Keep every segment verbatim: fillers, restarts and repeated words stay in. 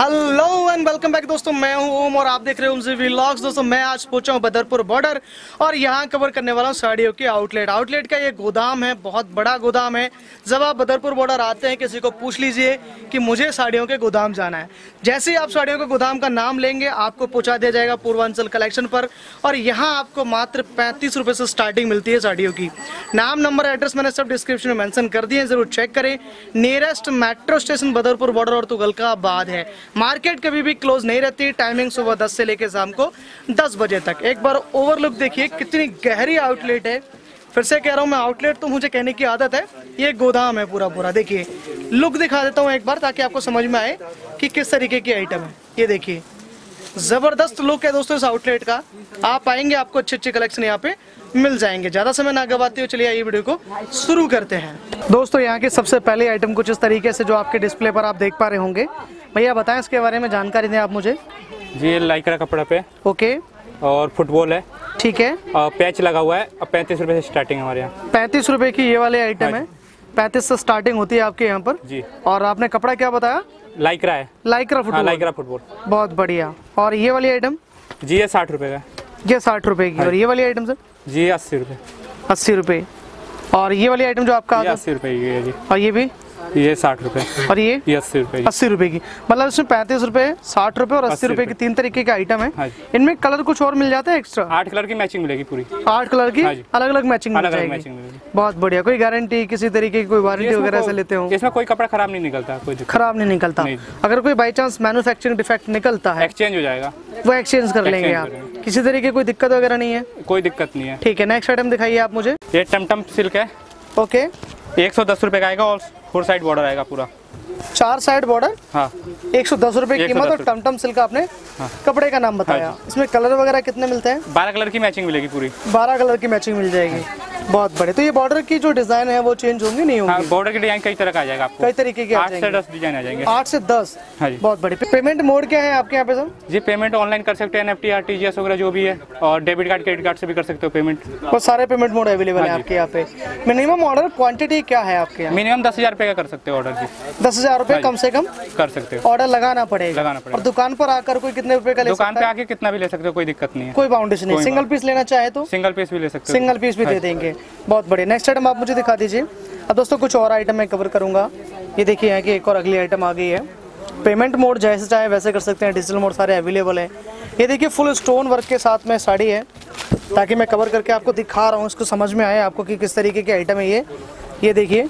Hello and welcome back दोस्तों, मैं हूं ओम और आप देख रहे हो ओम व्लॉग्स। दोस्तों मैं आज पहुंचा हूं बदरपुर बॉर्डर और यहां कवर करने वाला हूं साड़ियों की आउटलेट। आउटलेट का ये गोदाम है, बहुत बड़ा गोदाम है। जब आप बदरपुर बॉर्डर आते हैं किसी को पूछ लीजिए कि मुझे साड़ियों के गोदाम जाना है, जैसे ही आप साड़ियों के गोदाम का नाम लेंगे आपको पहुंचा दिया जाएगा पूर्वांचल कलेक्शन पर। और यहाँ आपको मात्र पैंतीस रुपए से स्टार्टिंग मिलती है साड़ियों की। नाम नंबर एड्रेस मैंने सब डिस्क्रिप्शन में मेंशन कर दिए, जरूर चेक करें। Nearest metro station Badarpur border और तुगलकाबाद है। मार्केट कभी भी क्लोज नहीं रहती, टाइमिंग सुबह दस से लेकर शाम को दस बजे तक। एक बार ओवरलुक देखिए कितनी गहरी आउटलेट है। फिर से कह रहा हूँ मैं, आउटलेट तो मुझे कहने की आदत है, ये गोदाम है पूरा पूरा। देखिए लुक दिखा देता हूँ एक बार ताकि आपको समझ में आए कि किस तरीके की आइटम है। ये देखिए जबरदस्त लुक है दोस्तों इस आउटलेट का। आप आएंगे आपको अच्छे अच्छे कलेक्शन यहाँ पे मिल जाएंगे। ज्यादा समय ना गवाते हो, चलिए आइए वीडियो को शुरू करते हैं। दोस्तों यहाँ की सबसे पहले आइटम कुछ इस तरीके से जो आपके डिस्प्ले पर आप देख पा रहे होंगे। भैया बताएं इसके बारे में जानकारी दें आप मुझे। जी ये लाइक्रा कपड़ा पे ओके, और फुटबॉल है, ठीक है। और पैच लगा हुआ है। अब पैंतीस रुपए से स्टार्टिंग है हमारे यहाँ। पैंतीस रुपए की ये वाले आइटम है, पैंतीस से स्टार्टिंग होती है आपके यहाँ पर जी। और आपने कपड़ा क्या बताया? लाइक्रा है, लाइक्रा फुटबॉल। लाइक्रा फुटबॉल, बहुत बढ़िया। और ये वाली आइटम? जी ये साठ रुपए का। ये साठ रुपए की। और ये वाली आइटम सर? जी अस्सी रुपए। अस्सी रुपए। और ये वाली आइटम जो आपका अस्सी रुपए की है जी। और ये भी? ये साठ रुपए। और ये ये अस्सी रुपए। अस्सी रुपए की। मतलब इसमें पैंतीस रुपए, साठ रुपए और अस्सी रुपए की तीन तरीके का आइटम है। इनमें कलर कुछ और मिल जाता है एक्स्ट्रा? आठ कलर की मैचिंग मिलेगी पूरी। आठ कलर की अलग अलग मैचिंग मिल जाएगी। मैचिंग मिलेगी। बहुत बढ़िया। कोई गारंटी किसी तरीके की कोई वारंटी वगैरह से लेते हो? इसमें कोई कपड़ा खराब नहीं निकलता, कोई खराब नहीं निकलता। अगर कोई बाई चांस मैन्युफैक्चरिंग डिफेक्ट निकलता है, एक्सचेंज हो जाएगा, वो एक्सचेंज कर लेंगे आप। किसी तरीके की कोई दिक्कत वगैरह नहीं है? कोई दिक्कत नहीं है। ठीक है, नेक्स्ट आइटम दिखाइए आप मुझे। ये टमटम सिल्क है। ओके, एक सौ दस रुपए का आएगा और फोर साइड बॉर्डर आएगा पूरा। चार साइड बॉर्डर। हाँ, एक सौ दस रुपए कीमत। और टमटम सिल्क आपने हाँ। कपड़े का नाम बताया। हाँ, इसमें कलर वगैरह कितने मिलते हैं? बारह कलर की मैचिंग मिलेगी पूरी। बारह कलर की मैचिंग मिल जाएगी। बहुत बड़े। तो ये बॉर्डर की जो डिजाइन है वो चेंज होंगी नहीं होंगी? हाँ, बॉर्डर की डिजाइन कई तरह का आ जाएगा आपको। कई तरीके के आठ से दस डिजाइन आ जाएंगे। आठ से दस। हाँ जी। बहुत बड़े। पेमेंट मोड क्या है आपके यहाँ पे सर? जी पेमेंट ऑनलाइन कर सकते हैं, एनएफटी, आरटीजीएस वगैरह जो भी है, और डेबिट कार्ड, क्रेडिट कार्ड से भी कर सकते हो पेमेंट। वो सारे पेमेंट मोड अवेलेबल है आपके यहाँ पे। मिनिमम ऑर्डर क्वांटिटी क्या है आपके यहाँ? मिनिमम दस हजार रुपए का कर सकते हो ऑर्डर जी। दस हजार रुपए कम से कम कर सकते हो। ऑर्डर लगाना पड़ेगा। लगाना पड़ेगा। और दुकान पर आकर कोई कितने रुपए का ले सकता है? दुकान पे आके कितना भी ले सकते हो, कोई दिक्कत नहीं है। कोई बाउंडेशन नहीं। सिंगल पीस लेना चाहे तो सिंगल पीस भी ले सकते हो। सिंगल पीस भी दे देंगे। बहुत बढ़िया। नेक्स्ट आइटम आप मुझे दिखा दीजिए। अब दोस्तों कुछ और आइटम मैं कवर करूंगा। ये देखिए यहाँ की एक और अगली आइटम आ गई है। पेमेंट मोड जैसे चाहे वैसे कर सकते हैं, डिजिटल मोड सारे अवेलेबल है। ये देखिए फुल स्टोन वर्क के साथ में साड़ी है, ताकि मैं कवर करके आपको दिखा रहा हूँ, इसको समझ में आए आपको कि किस तरीके की आइटम है ये। ये देखिए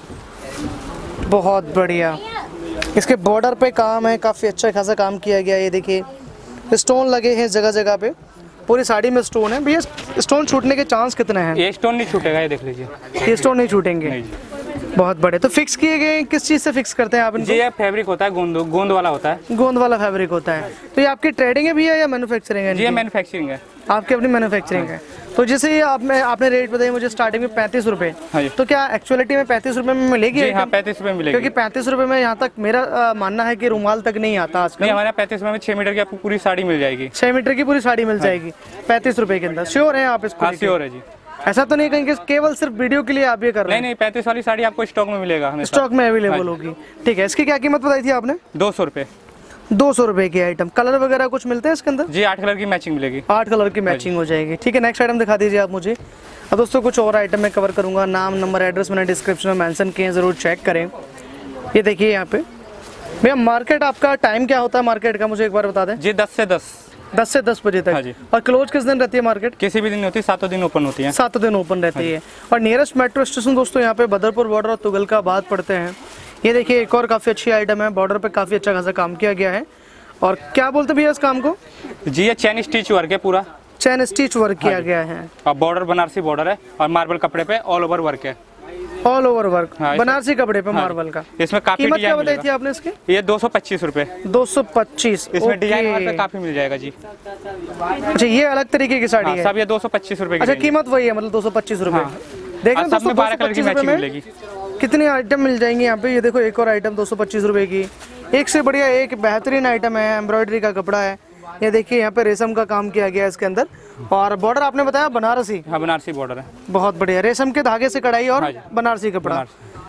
बहुत बढ़िया। इसके बॉर्डर पे काम है, काफ़ी अच्छा खासा काम किया गया है। ये देखिए स्टोन लगे हैं जगह जगह पे, पूरी साड़ी में स्टोन है। भैया स्टोन छूटने के चांस कितने हैं? ये स्टोन नहीं छूटेगा, ये देख लीजिए, ये स्टोन नहीं छूटेंगे। बहुत बड़े। तो फिक्स किए गए किस चीज़ से फिक्स करते हैं आप इनको? ये फैब्रिक होता है, गोंद गोंद वाला होता है। गोंद वाला फैब्रिक होता है। तो ये आपकी ट्रेडिंग है भैया या मैन्युफैक्चरिंग है? जी मैन्युफैक्चरिंग है। आपकी अपनी मैन्युफैक्चरिंग है। तो जैसे ये आप में आपने रेट बताया मुझे स्टार्टिंग में पैंतीस रुपए, तो क्या एक्चुअलिटी में पैंतीस रुपए में मिलेगी? हाँ पैंतीस रुपए मिलेगी। क्योंकि पैंतीस रुपए में यहाँ तक मेरा आ, मानना है कि रुमाल तक नहीं आता आजकल। नहीं, हमारे पैंतीस रुपए में छह मीटर की आपको पूरी साड़ी मिल जाएगी। छह मीटर की पूरी साड़ी मिल जाएगी पैंतीस रुपए के अंदर। श्योर है आप इसको? हाँ श्योर है जी। ऐसा तो नहीं कहेंगे केवल सिर्फ वीडियो के लिए आप ये कर रहे हैं? नहीं नहीं, पैंतीस वाली साड़ी आपको स्टॉक में मिलेगा, स्टॉक में अवेलेबल होगी। ठीक है। इसकी क्या कीमत बताई थी आपने? दो सौ रुपए। दो सौ रुपए की आइटम। कलर वगैरह कुछ मिलते हैं इसके अंदर? जी आठ कलर की मैचिंग मिलेगी। आठ कलर की मैचिंग हो जाएगी। ठीक है, नेक्स्ट आइटम दिखा दीजिए आप मुझे। अब दोस्तों कुछ और आइटम मैं कवर करूंगा। नाम नंबर एड्रेस मैंने डिस्क्रिप्शन में मेंशन किए हैं, जरूर चेक करें। ये देखिए यहाँ पे भैया मार्केट आपका टाइम क्या होता है मार्केट का, मुझे एक बार बता दें। जी दस से दस दस से दस बजे तक। हाँ जी। और क्लोज किस दिन रहती है मार्केट? किसी भी दिन होती है, सातों दिन ओपन होती है। सातों दिन ओपन रहती है। और नियरेस्ट मेट्रो स्टेशन दोस्तों यहाँ पे बदरपुर बॉर्डर और तुगलकाबाद पड़ते हैं। ये देखिए एक और काफ़ी अच्छी आइटम है, बॉर्डर पे काफ़ी अच्छा खासा काम किया गया है। और क्या बोलते भैया इस काम को? जी ये चैन स्टिच वर्क है, पूरा चैन स्टिच वर्क किया गया है। और बॉर्डर बनारसी बॉर्डर है, और मार्बल कपड़े पे ऑल ओवर वर्क है। All over work. हाँ, बनारसी कपड़े पे मार्बल का। इसमें काफी कीमत क्या बताई थी आपने इसकी? ये दो सौ पच्चीस रूपए। दो सौ पच्चीस। इसमें डिजाइन काफी मिल जाएगा जी। अच्छा ये अलग तरीके की साड़ी है। सब ये दो सौ पच्चीस रूपए। अच्छा कीमत वही है, मतलब दो सौ पच्चीस रूपए। देख रहे हैं बारह कलर की मैचिंग मिलेगी। कितनी आइटम मिल जाएंगी यहाँ पे। ये देखो एक और आइटम दो सौ पच्चीस रूपए की, एक से बढ़िया एक बेहतरीन आइटम है। एम्ब्रॉयडरी का कपड़ा है। ये देखिए यहाँ पे रेशम का काम किया गया है इसके अंदर। और बॉर्डर आपने बताया बनारसी? हाँ बनारसी बॉर्डर है। बहुत बढ़िया। रेशम के धागे से कढ़ाई और बनारसी कपड़ा।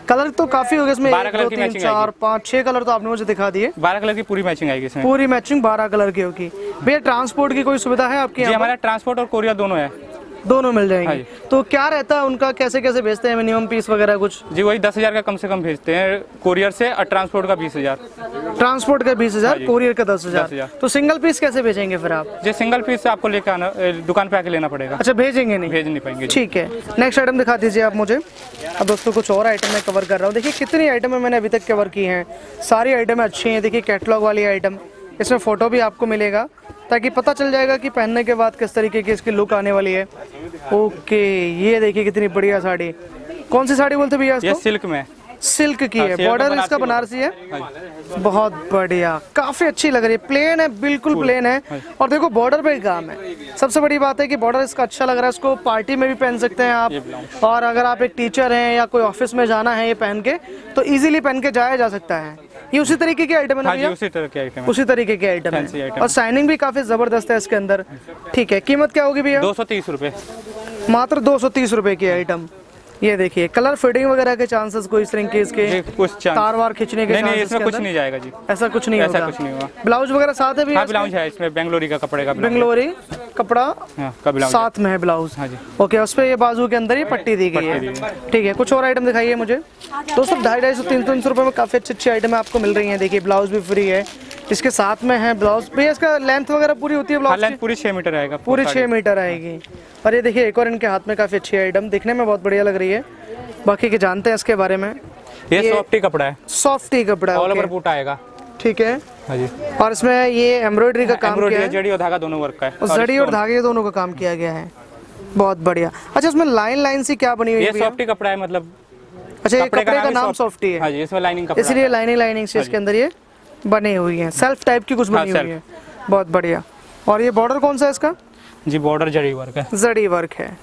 कलर तो काफी हो गए इसमें, बारह एक, कलर दो, की तीन, मैचिंग चार, आएगी। पाँच, छह कलर तो आपने मुझे दिखा दिए। बारह कलर की पूरी मैचिंग आएगी इसमें। पूरी मैचिंग बारह कलर की होगी। भैया ट्रांसपोर्ट की कोई सुविधा है आपके जी यहाँ? हमारा ट्रांसपोर्ट और कोरियर दोनों है। दोनों मिल जाएंगे। हाँ जी। तो क्या रहता है उनका, कैसे कैसे भेजते हैं, मिनिमम पीस वगैरह कुछ? जी वही दस हजार का कम से कम भेजते हैं कोरियर से, और ट्रांसपोर्ट का बीस हजार। ट्रांसपोर्ट का बीस हजार, हाँ कोरियर का दस दस हजार हजार। तो सिंगल पीस कैसे भेजेंगे फिर आप? जी सिंगल पीस आपको लेकर आना, दुकान पे आके लेना पड़ेगा। अच्छा, भेजेंगे नहीं? भेज नहीं पाएंगे। ठीक है, नेक्स्ट आइटम दिखा दीजिए आप मुझे। अब दोस्तों कुछ और आइटम मैं कवर कर रहा हूँ। देखिए कितनी आइटम मैंने अभी तक कवर की हैं, सारी आइटम अच्छी हैं। देखिए कैटलॉग वाली आइटम, इसमें फ़ोटो भी आपको मिलेगा ताकि पता चल जाएगा कि पहनने के बाद किस तरीके की इसकी लुक आने वाली है। ओके, ये देखिए कितनी बढ़िया साड़ी। कौन सी साड़ी बोलते भैया ये इसको? सिल्क में। सिल्क की है, सिल्क बॉर्डर बनारसी इसका बनारसी है। हाँ बहुत बढ़िया, काफी अच्छी लग रही है। प्लेन है, बिल्कुल प्लेन है। और देखो बॉर्डर पे काम है। सबसे बड़ी बात है कि बॉर्डर इसका अच्छा लग रहा है। इसको पार्टी में भी पहन सकते हैं आप, और अगर आप एक टीचर हैं या कोई ऑफिस में जाना है ये पहन के, तो इजीली पहन के जाया जा सकता है। ये उसी तरीके की आइटम है ना हाँ जी, भैया? उसी तरह की आइटम है। उसी तरीके की आइटम Fancy है, item और शाइनिंग भी काफी जबरदस्त है इसके अंदर। ठीक है, कीमत क्या होगी भैया? दो सौ तीस रुपए। मात्र दो सौ तीस रुपए की आइटम। ये देखिए कलर फेडिंग वगैरह के चांसेस, कोई श्रिंकेज के, जी, कुछ चांस- तार वार खींचने के नहीं नहीं chances इसमें के कुछ अंदर? नहीं जाएगा जी। ऐसा कुछ नहीं ऐसा होगा। कुछ नहीं होगा। ब्लाउज वगैरह साथ है भैया? हाँ ब्लाउज है इसमें, बेंगलोरी का कपड़े का ब्लाउज है। बेंगलोरी कपड़ा हाँ, का ब्लाउज साथ में है ब्लाउज। हाँ जी। ओके, उस पे ये बाजू के अंदर ये पट्टी दी गई पट्टी है। दी ठीक है, कुछ और आइटम दिखाइए मुझे। दोस्तों ढाई ढाई सौ तीन तीन सौ रुपए में काफी अच्छी अच्छी आइटम आपको मिल रही है। देखिए ब्लाउज भी फ्री है, इसके साथ में है ब्लाउज। भैया इसका लेंथ वगैरह पूरी होती है हाँ, ब्लाउज लेंथ की? पूरी छह मीटर आएगा। पूरी छह मीटर आएगी। और ये देखिए एक और इनके हाथ में काफी अच्छी आइटम, दिखने में बहुत बढ़िया लग रही है। बाकी के जानते हैं इसके बारे में। ये सॉफ्टी कपड़ा है, सॉफ्टी कपड़ा, ऑल ओके। ओवर बूटा आएगा। ठीक है, हाँ जी। और इसमें ये एम्ब्रॉयडरी का काम किया एम्ब्रॉयडरी है, जड़ी और धागा दोनों वर्क का है। और जड़ी और धागे दोनों का काम किया गया है। बहुत बढ़िया। अच्छा, इसमें लाइन लाइन सी क्या बनी हुई ये है भैया? सॉफ्टी कपड़ा है, मतलब अच्छा, ये कपड़े कपड़े का ही नाम soft- सॉफ्टी है, हाँ जी, इसमें लाइनिंग कपड़ा इसलिए लाइनिंग लाइनिंग से इसके अंदर ये बनी हुई है। सेल्फ टाइप की कुछ हाँ, बनी हुई है। बहुत बढ़िया। और ये बॉर्डर कौन सा है इसका? जी बॉर्डर जड़ी वर्क है। जड़ी वर्क है।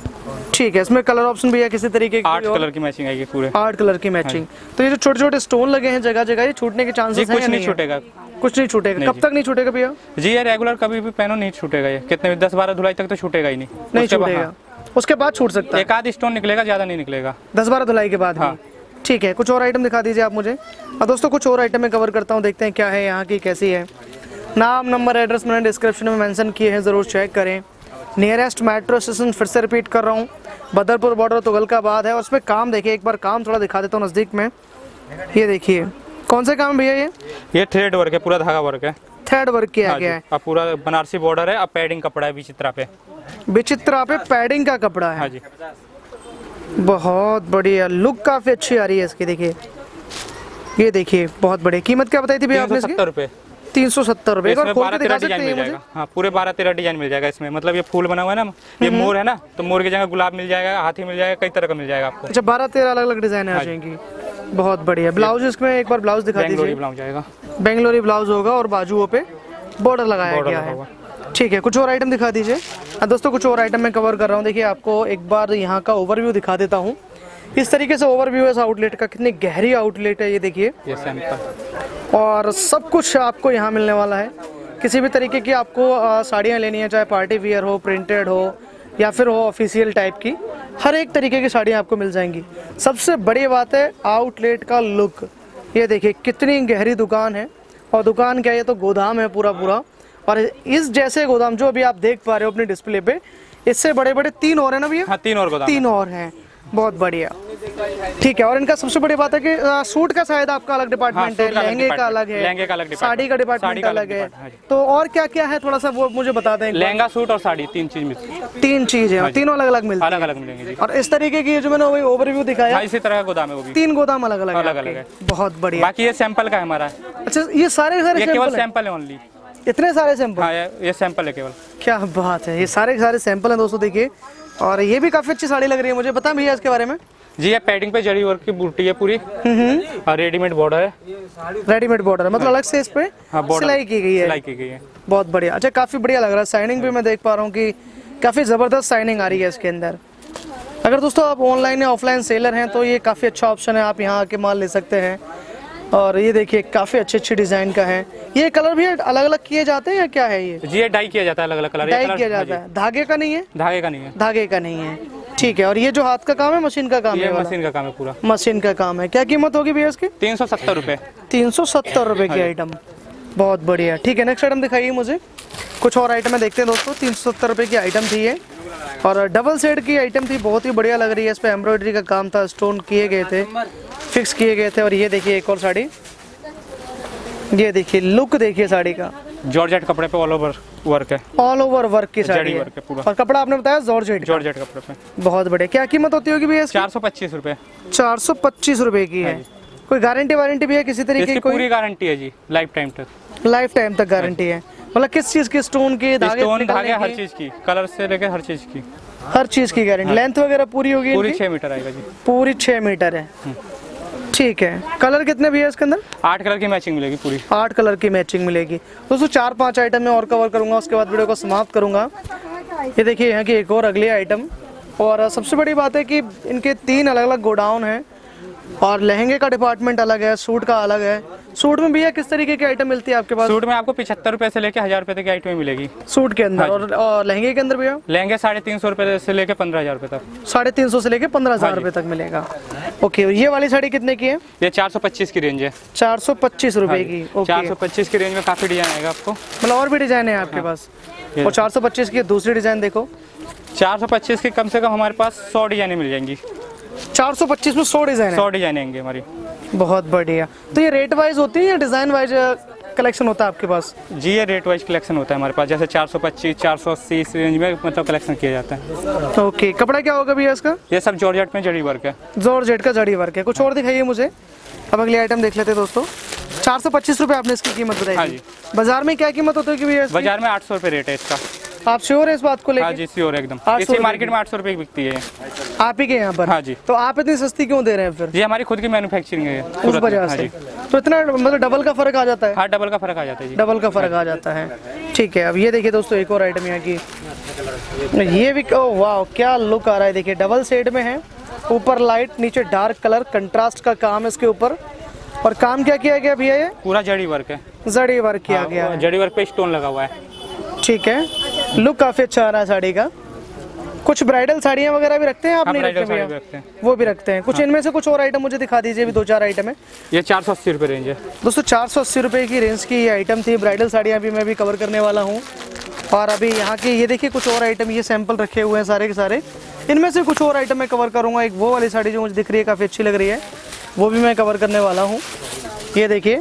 ठीक है, इसमें कलर ऑप्शन भी है किसी तरीके की? आठ कलर की मैचिंग आएगी पूरे। आठ कलर की मैचिंग। तो ये जो छोटे छोटे स्टोन लगे हैं जगह जगह, ये छूटने के जी चांसेस हैं कुछ या नहीं है? छूटेगा। कुछ नहीं छूटेगा। नहीं कब जी। तक नहीं छूटेगा भैया? जी ये रेगुलर कभी भी पहनो नहीं छूटेगा, ये कितने भी दस बारह धुलाई तक तो छूटेगा ही नहीं। नहीं उसके बाद- छूटेगा, उसके बाद छूट सकता हाँ, है। एक आध स्टोन निकलेगा, ज्यादा नहीं निकलेगा। दस बारह धुलाई के बाद हाँ। भी। ठीक है, कुछ और आइटम दिखा दीजिए आप मुझे। और दोस्तों कुछ और आइटम मैं कवर करता हूँ, देखते हैं क्या है यहाँ की, कैसी है। नाम नंबर एड्रेस मैंने डिस्क्रिप्शन में मेंशन किए हैं, ज़रूर चेक करें। नियरेस्ट मेट्रो स्टेशन फिर से रिपीट कर रहा हूँ, बदरपुर बॉर्डर तुगलकाबाद है। और उसमें काम देखिए, एक बार काम थोड़ा दिखा देता हूँ नज़दीक में। ये देखिए कौन से काम भैया? ये ये थ्रेड वर्क है, पूरा धागा वर्क है। थ्रेड वर्क किया हाँ गया जी। है। अब पूरा बनारसी बॉर्डर है, अब पैडिंग कपड़ा है विचित्रा पे। विचित्रा पे पैडिंग का कपड़ा हाँ है। जी। बहुत बढ़िया, लुक काफ़ी अच्छी आ रही है इसकी। देखिए ये देखिए, बहुत बढ़िया। कीमत क्या बताई थी भैया तीन आपने सौ इसकी? सत्तर रुपए। तीन सौ सत्तर रुपये। एक बार इसमें खोल बारह के दिखा तेरह सकते डिजाइन हैं मिल मुझे? जाएगा। हाँ पूरे बारह तेरह डिजाइन मिल जाएगा इसमें। मतलब ये फूल बना हुआ है ना, ये मोर है ना, तो मोर की जगह गुलाब मिल जाएगा, हाथी मिल जाएगा, कई तरह का मिल जाएगा आपको। अच्छा, बारह तेरह अलग अलग डिजाइन आ जाएंगी। बहुत बढ़िया। ब्लाउज इसमें एक बार ब्लाउज दिखा बेंगलोरी दीजिए। ब्लाउज जाएगा। बेंगलोरी ब्लाउज होगा और बाजुओं पे बॉर्डर लगाया बॉर्डर गया लगा है। हुआ। ठीक है, कुछ और आइटम दिखा दीजिए। हाँ दोस्तों, कुछ और आइटम मैं कवर कर रहा हूँ। देखिए आपको एक बार यहाँ का ओवरव्यू दिखा देता हूँ। इस तरीके से ओवरव्यू है इस आउटलेट का। कितनी गहरी आउटलेट है ये देखिए, ये सैंपल। और सब कुछ आपको यहाँ मिलने वाला है। किसी भी तरीके की आपको आ, साड़ियाँ लेनी है, चाहे पार्टी वियर हो, प्रिंटेड हो, या फिर हो ऑफिशियल टाइप की, हर एक तरीके की साड़ियाँ आपको मिल जाएंगी। सबसे बड़ी बात है आउटलेट का लुक। ये देखिए कितनी गहरी दुकान है, और दुकान क्या है, ये तो गोदाम है पूरा पूरा। और इस जैसे गोदाम जो अभी आप देख पा रहे हो अपने डिस्प्ले पे, इससे बड़े बड़े तीन और है ना भैया? हाँ तीन और गोदाम। तीन और हैं। बहुत बढ़िया। ठीक है, और इनका सबसे बड़ी बात है कि आ, सूट का शायद आपका अलग डिपार्टमेंट है, लहंगे का अलग है, लहंगे का अलग डिपार्टमेंट, साड़ी का डिपार्टमेंट अलग है। तो और क्या क्या है, थोड़ा सा वो मुझे बता दें। लहंगा, सूट और साड़ी, तीन चीज मिल तीन चीज है, तीनों अलग अलग मिलती अलग अलग मिलेंगे जी। है। और इस तरीके की जो मैंने वही ओवरव्यू दिखाया, हाँ इसी तरह का गोदाम है वो भी। तीन गोदाम अलग अलग अलग है अलग आपके। है। बहुत बढ़िया। बाकी ये सैंपल का है हमारा। अच्छा, ये सारे सारे ये केवल सैंपल हैं? सैंपल है ओनली। इतने सारे सैंपल? हाँ ये ये सैंपल है केवल। क्या बात है, ये सारे के सारे सैंपल हैं दोस्तों। देखिए, और ये भी काफी अच्छी साड़ी लग रही है मुझे। बता भैया इसके बारे में। जी ये पैडिंग पे जड़ी वर्क की बूटी है पूरी, और रेडीमेड बॉर्डर है। रेडीमेड बॉर्डर है, मतलब अलग से इस पे हाँ, border सिलाई की गई है। सिलाई की गई है। बहुत बढ़िया। अच्छा, काफी बढ़िया लग रहा है। साइनिंग भी मैं देख पा रहा हूँ कि काफी जबरदस्त साइनिंग आ रही है इसके अंदर। अगर दोस्तों आप ऑनलाइन या ऑफलाइन सेलर हैं तो ये काफी अच्छा ऑप्शन है, आप यहाँ आके माल ले सकते हैं। और ये देखिए काफी अच्छे अच्छे डिजाइन का है। ये कलर भी अलग अलग किए जाते हैं या क्या है ये? जी ये डाई किया जाता है, अलग अलग कलर। डाई किया जाता है, धागे का नहीं है? धागे का नहीं है। धागे का नहीं है। ठीक है। और ये जो हाथ का काम है मशीन का काम ये है? ये मशीन का काम है पूरा। मशीन का काम है। क्या कीमत होगी भैया इसकी? तीन सौ सत्तर रुपये। तीन सौ सत्तर रुपये की आइटम, बहुत बढ़िया। ठीक है, नेक्स्ट आइटम दिखाइए मुझे। कुछ और आइटम देखते हैं दोस्तों। तीन सौ सत्तर रुपये की आइटम थी ये, और डबल सेट की आइटम थी, बहुत ही बढ़िया लग रही है। इस पर एम्ब्रॉयडरी का काम था, स्टोन किए गए थे, फिक्स किए गए थे। और ये देखिए एक और साड़ी, ये देखिए लुक देखिए साड़ी का, जॉर्जेट कपड़े पे ऑल ओवर वर्क है। ऑल ओवर वर्क की साड़ी है, वर्क है पूरा। और कपड़ा आपने बताया जॉर्जेट का? जॉर्जेट कपड़े पे। बहुत बढ़िया। क्या कीमत होती होगी भैया इसकी? चार सौ पच्चीस रुपये। चार सौ पच्चीस रुपये की है। कोई गारंटी वारंटी भी है किसी तरीके की? पूरी गारंटी है जी, लाइफ टाइम तक। लाइफ टाइम तक गारंटी है। मतलब किस चीज की? स्टोन की, धागे स्टोन धागे हर चीज की, कलर से लेकर हर चीज की, हर चीज की गारंटी। लेंथ वगैरह पूरी होगी? पूरी छह मीटर आएगा जी। पूरी छह मीटर है। ठीक है। कलर कितने भी है इसके अंदर? आठ कलर की मैचिंग मिलेगी पूरी। आठ कलर की मैचिंग मिलेगी दोस्तों। चार पांच आइटम मैं और कवर करूंगा, उसके बाद वीडियो को समाप्त करूंगा। ये देखिए यहाँ की एक और अगली आइटम। और सबसे बड़ी बात है कि इनके तीन अलग अलग गोडाउन हैं, और लहंगे का डिपार्टमेंट अलग है, सूट का अलग है। सूट में भैया किस तरीके की आइटम मिलती है आपके पास? सूट में आपको पिछहत्तर रुपए से लेकर हजार रुपए तक की आइटम मिलेगी सूट के अंदर। और, और लहंगे के अंदर भैया? लहंगे साढ़े तीन सौ रुपए से लेकर पंद्रह हजार रुपए तक। साढ़े तीन सौ से लेकर पंद्रह हजार रुपए तक मिलेगा। ओके। ये वाली साड़ी कितने की है? ये चार सौ पच्चीस की रेंज है। चार सौ पच्चीस रुपए की। चार सौ पच्चीस की रेंज में काफी डिजाइन आएगा आपको। मतलब और भी डिजाइन है आपके पास? और चार सौ पच्चीस की दूसरी डिजाइन देखो। चार सौ पच्चीस की कम से कम हमारे पास सौ डिजाइने मिल जाएंगी। चार सौ पच्चीस में सौ डिजाइन है? सौ डिजाइन आएंगे हमारी। बहुत बढ़िया। तो ये रेट वाइज होती है या डिजाइन वाइज कलेक्शन होता है आपके पास? जी ये रेट वाइज कलेक्शन होता है हमारे पास। जैसे चार सौ पच्चीस, चार सौ अस्सी इस रेंज में मतलब कलेक्शन किया जाता है। ओके। कपड़ा क्या होगा भैया इसका? ये सब जॉर्जेट में जड़ी वर्क है। जॉर्जेट का जड़ी वर्क है। कुछ और दिखाइए मुझे। अब अगली आइटम देख लेते हैं दोस्तों। चार सौ पच्चीस रुपये आपने इसकी कीमत बताई। हाँ जी। बाजार में क्या कीमत होती है भैया? बाजार में आठ सौ रुपये रेट है इसका। आप श्योर है इस बात को लेकर? हाँ जी श्योर एकदम। इसी मार्केट में आठ सौ रुपये की बिकती है आप ही के यहाँ पर? हाँ जी। तो आप इतनी सस्ती क्यों दे रहे हैं फिर? ये हमारी खुद की मैन्युफैक्चरिंग है उस वजह से। तो इतना मतलब डबल का फर्क आ जाता है? हाँ डबल का फर्क आ जाता है जी। डबल का फर्क आ जाता है। ठीक है। अब ये देखिए दोस्तों एक और आइटम यहाँ की, ये भी ओह वाह क्या लुक आ रहा है। देखिए डबल शेड में है, ऊपर लाइट नीचे डार्क कलर, कंट्रास्ट का काम है इसके ऊपर। और काम क्या किया गया भैया? ये पूरा जड़ी वर्क है। जड़ी वर्क किया हाँ, गया है। जड़ी वर्क पे स्टोन लगा हुआ है। ठीक है। लुक काफी अच्छा आ रहा है साड़ी का। कुछ ब्राइडल साड़ियाँ वगैरह भी रखते हैं आप? नहीं रखते भैया? वो भी रखते हैं। कुछ इनमें से कुछ और आइटम मुझे दिखा दीजिए, भी दो चार आइटम है। ये चार सौ अस्सी रुपये रेंज है दोस्तों। चार सौ अस्सी रुपये की रेंज की ये आइटम थी। ब्राइडल साड़ियाँ भी मैं भी कवर करने वाला हूँ। और अभी यहाँ की ये देखिए कुछ और आइटम, ये सैंपल रखे हुए हैं सारे के सारे। इनमें से कुछ और आइटम मैं कवर करूँगा। एक वो वाली साड़ी जो मुझे दिख रही है काफ़ी अच्छी लग रही है, वो भी मैं कवर करने वाला हूँ। ये देखिए,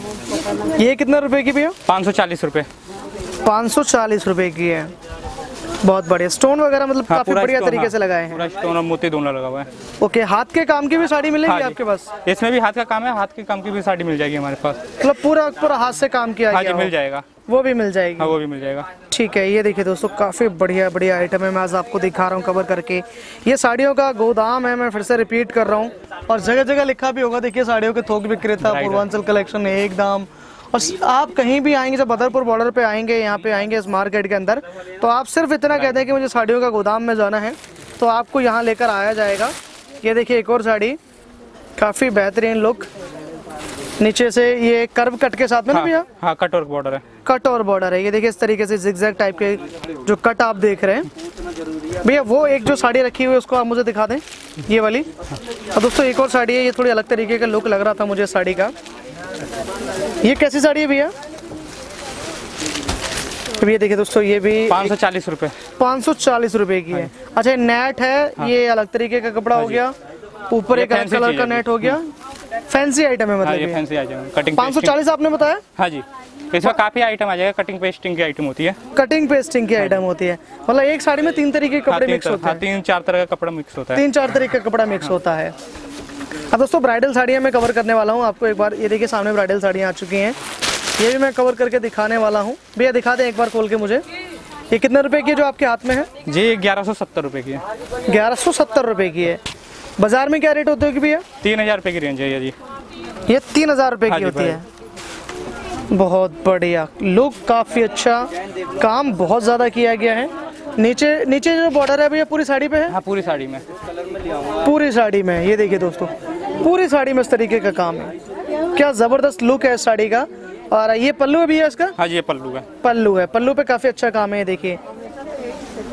ये कितना रुपए की भैया? पाँच सौ चालीस रुपये। पाँच सौ चालीस रुपये की है। बहुत बढ़िया। स्टोन वगैरह मतलब हाँ, काफी बढ़िया तरीके हाँ, से लगाए हैं। पूरा स्टोन और मोती दोनों लगा हुआ है। ओके। हाथ के काम की भी साड़ी मिलेगी? हाँ आपके पास? इसमें भी हाथ का काम है, हाथ के काम की भी साड़ी मिल जाएगी हमारे पास। मतलब पूरा पूरा हाथ से काम किया हाँ गया जी मिल जाएगा। वो भी मिल जाएगी? हाँ वो भी मिल जाएगा। ठीक है। ये देखिए दोस्तों काफ़ी बढ़िया बढ़िया आइटम है, मैं आज आपको दिखा रहा हूँ कवर करके। ये साड़ियों का गोदाम है, मैं फिर से रिपीट कर रहा हूँ। और जगह जगह लिखा भी होगा, देखिए साड़ियों के थोक विक्रेता पूर्वांचल कलेक्शन एक दाम। और आप कहीं भी आएंगे, जब बदरपुर बॉर्डर पे आएंगे, यहाँ पे आएंगे इस मार्केट के अंदर, तो आप सिर्फ इतना कहते हैं कि मुझे साड़ियों का गोदाम में जाना है, तो आपको यहाँ लेकर आया जाएगा। ये देखिए एक और साड़ी, काफ़ी बेहतरीन लुक। नीचे से ये कर्व कट के साथ में ना भैया? हाँ, हाँ कट और बॉर्डर है। कट और बॉर्डर है। ये देखिए इस तरीके से जिगजैग टाइप के जो कट आप देख रहे हैं भैया। वो एक जो साड़ी रखी हुई है उसको आप मुझे दिखा दें, ये वाली। और दोस्तों एक और साड़ी है, ये थोड़ी अलग तरीके का लुक लग रहा था मुझे साड़ी का। ये कैसी साड़ी है भैया? ये देखिए दोस्तों, ये भी पाँच सौ चालीस रुपये। पाँच सौ चालीस रुपये की है। अच्छा नेट है, ये अलग तरीके का कपड़ा हो गया, ऊपर एक अलग कलर का नेट हो गया। फैंसी आइटम है मतलब? ये फैंसी आइटम। कटिंग पाँच सौ चालीस आपने बताया? हाँ जी। इसमें काफी आइटम आ जाएगा। कटिंग पेस्टिंग की आइटम होती है। कटिंग पेस्टिंग की आइटम होती है। मतलब एक साड़ी में तीन तरीके के कपड़े मिक्स होते हैं? तीन चार तरह का कपड़ा मिक्स होता है। तीन चार तरीके का कपड़ा मिक्स होता है। अब दोस्तों ब्राइडल साड़ियाँ मैं कवर करने वाला हूँ आपको एक बार। ये देखिए सामने ब्राइडल साड़ियाँ आ चुकी हैं, ये भी मैं कवर करके दिखाने वाला हूँ। भैया दिखा दें एक बार खोल के मुझे। ये कितने रुपए की है जो आपके हाथ में है? जी ग्यारह सौ सत्तर रुपये की है। ग्यारह सौ सत्तर रुपये की है। बाजार में क्या रेट होते होगी भैया? तीन हजार रुपये की रेंज है ये जी। ये तीन हजार रुपये की होती है। बहुत बढ़िया लुक, काफ़ी अच्छा काम, बहुत ज़्यादा किया गया है। नीचे नीचे जो बॉर्डर है भैया पूरी साड़ी पे है? हाँ पूरी साड़ी में। पूरी साड़ी में ये देखिए दोस्तों, पूरी साड़ी में इस तरीके का काम है। क्या ज़बरदस्त लुक है इस साड़ी का। और ये पल्लू है भैया इसका? हाँ जी ये पल्लू है। पल्लू है, पल्लू पे काफ़ी अच्छा काम है। देखिए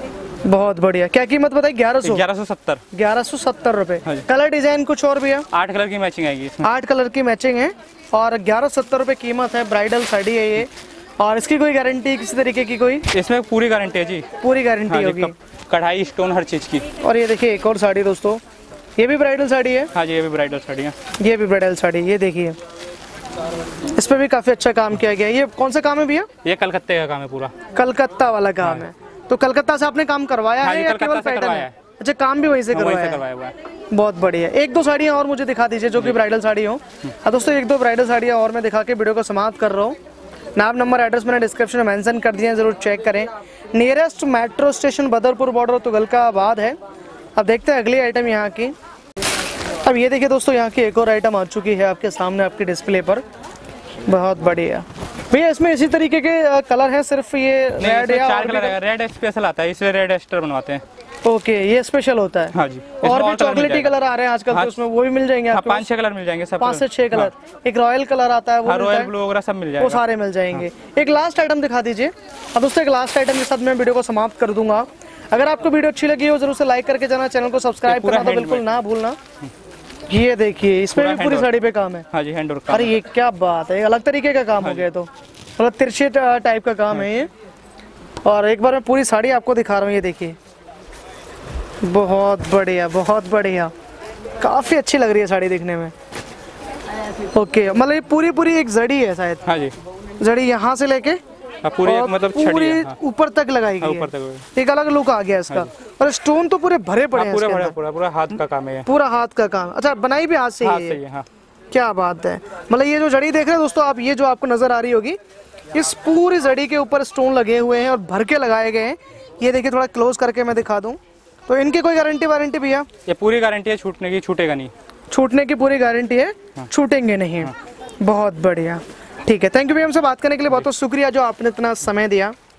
बहुत बढ़िया। क्या कीमत बताई? ग्यारह सौ ग्यारह सौ सत्तर ग्यारह सौ सत्तर रुपए। हाँ जी। कलर डिजाइन कुछ और भी है? आठ कलर की मैचिंग आएगी इसमें। आठ कलर की मैचिंग है और ग्यारह सौ सत्तर रुपए कीमत है। ब्राइडल साड़ी है ये। और इसकी कोई गारंटी किसी तरीके की? कोई इसमें पूरी गारंटी है जी, पूरी गारंटी हाँ होगी। कढ़ाई स्टोन हर चीज की। और ये देखिए एक और साड़ी दोस्तों, ये भी ब्राइडल साड़ी है। हाँ जी, ये भी ब्राइडल साड़ी है। ये भी ब्राइडल साड़ी, ये देखिए इस पे भी काफी अच्छा काम किया गया है। ये कौन सा काम है भैया? ये कलकत्ते का काम है पूरा। कलकत्ता वाला काम है। तो कलकत्ता से आपने काम करवाया हाँ है जी, या कलकत्ता केवल से पैटर्न करवाया है? है। अच्छा, काम भी वहीं से हाँ, वहीं करवाया से है। करवाया हुआ है। बहुत बढ़िया। एक दो साड़ियाँ और मुझे दिखा दीजिए जो कि ब्राइडल साड़ी हो। हाँ दोस्तों, एक दो ब्राइडल साड़ियाँ और मैं दिखा के वीडियो को समाप्त कर रहा हूँ। नाम नंबर एड्रेस मैंने डिस्क्रिप्शन में मेंशन कर दिए हैं, जरूर चेक करें। Nearest metro station Badarpur border Tughlakabad है। अब देखते हैं अगली आइटम यहाँ की। अब ये देखिए दोस्तों, यहाँ की एक और आइटम आ चुकी है आपके सामने आपके डिस्प्ले पर। बहुत बढ़िया भैया। इसमें इसी तरीके के कलर हैं, सिर्फ ये रेड या चार कलर है। रेड स्पेशल आता है, इसलिए रेड एस्टर बनवाते हैं। ओके, ये स्पेशल होता है। हाँ जी। और भी चॉकलेटी कलर आ रहे हैं आजकल, तो उसमें वो भी मिल जाएंगे हाँ, आपको? पाँच छह कलर मिल जाएंगे सब। पाँच से छह कलर। एक रॉयल कलर आता है, वो रॉयल ब्लू वगैरह सब मिल जाएगा, वो सारे मिल जाएंगे। एक लास्ट आइटम दिखा दीजिए। अब दोस्तों एक लास्ट आइटम के साथ मैं वीडियो को समाप्त कर दूंगा। अगर आपको वीडियो अच्छी लगी हो जरूर से लाइक करके जाना, चैनल को सब्सक्राइब करना तो बिल्कुल ना भूलना। ये देखिए इसमें भी पूरी साड़ी पे काम है। हाँ जी, हैंड वर्क। अरे ये क्या बात है, अलग तरीके का काम हो गया। तो मतलब तिरछे टाइप का काम है ये। और एक बार मैं पूरी साड़ी आपको दिखा रहा हूँ, ये देखिए बहुत बढ़िया, बहुत बढ़िया। काफी अच्छी लग रही है साड़ी दिखने में। ओके, मतलब ये पूरी पूरी एक जड़ी है शायद। हाँ जी, जड़ी यहाँ से लेके पूरी एक मतलब पूरी ऊपर तक लगाई गई है। एक अलग लुक आ गया इसका। और स्टोन तो पूरे भरे पड़े हैं। पूरा पूरा पूरा हाथ का काम है। पूरा हाथ का काम। अच्छा, बनाई भी हाथ से ही है? हाँ। क्या बात है। मतलब ये जो जड़ी देख रहे हैं दोस्तों आप, ये जो आपको नजर आ रही होगी, इस पूरी जड़ी के ऊपर स्टोन लगे हुए हैं और भर के लगाए गए हैं। ये देखिए, थोड़ा क्लोज करके मैं दिखा दूं तो इनकी कोई गारंटी वारंटी भैया? ये पूरी गारंटी है, छूटने की छूटेगा नहीं। छूटने की पूरी गारंटी है, छूटेंगे नहीं। बहुत बढ़िया, ठीक है। थैंक यू भैया, हमसे बात करने के लिए बहुत बहुत शुक्रिया जो आपने इतना समय दिया।